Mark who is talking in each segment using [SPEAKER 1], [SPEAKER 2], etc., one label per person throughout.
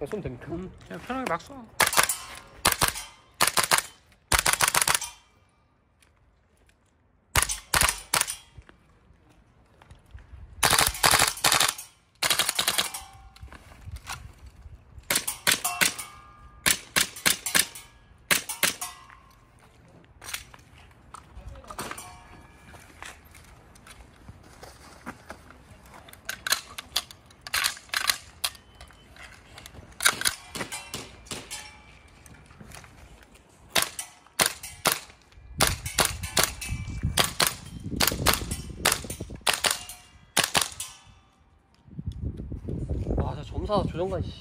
[SPEAKER 1] 쏘면 됩니까?
[SPEAKER 2] 그냥 편하게 막 쏴.
[SPEAKER 1] 점사 조정관 씨.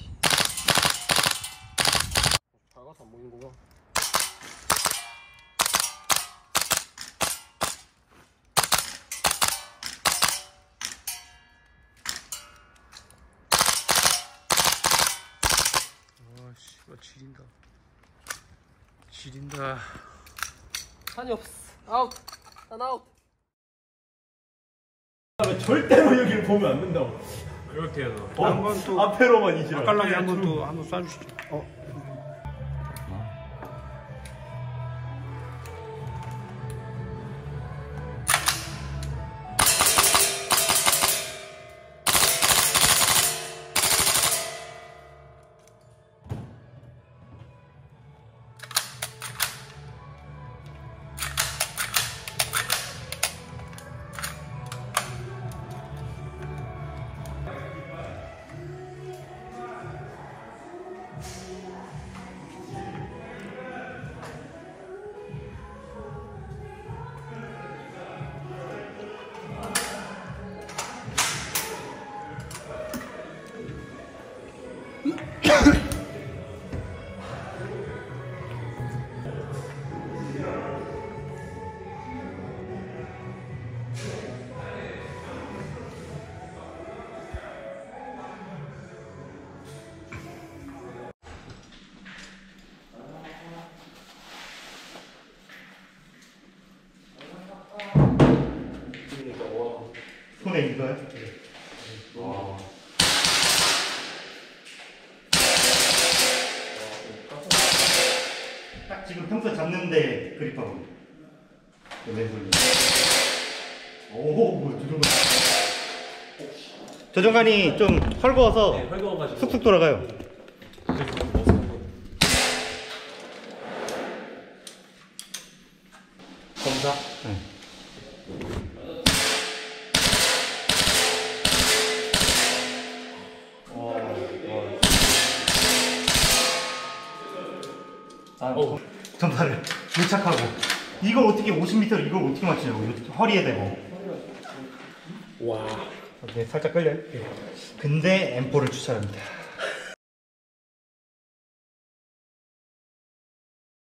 [SPEAKER 1] 작아서 안 보이는구나.
[SPEAKER 2] 와씨, 이거 지린다. 지린다.
[SPEAKER 1] 산이 없어. 아웃. 난 아웃.
[SPEAKER 3] 절대로 여기를 보면 안 된다고.
[SPEAKER 2] 이렇게 해서
[SPEAKER 3] 한번 또 앞에로만 이지라.
[SPEAKER 2] 맛깔나게 한번 또 한번 쏴주시죠.
[SPEAKER 3] 손에 이거요? 딱 지금 평소 잡는데 그립하고 왼손이. 오, 뭐 조종관이 좀 헐거워서 네, 쑥쑥 돌아가요.
[SPEAKER 1] 검사?
[SPEAKER 3] 네. 점사를 밀착하고 이걸 어떻게 50m를 이걸 어떻게 맞추냐고. 허리에 대고. 와. 네, 살짝 끌려요. 근데 M4를 추천합니다.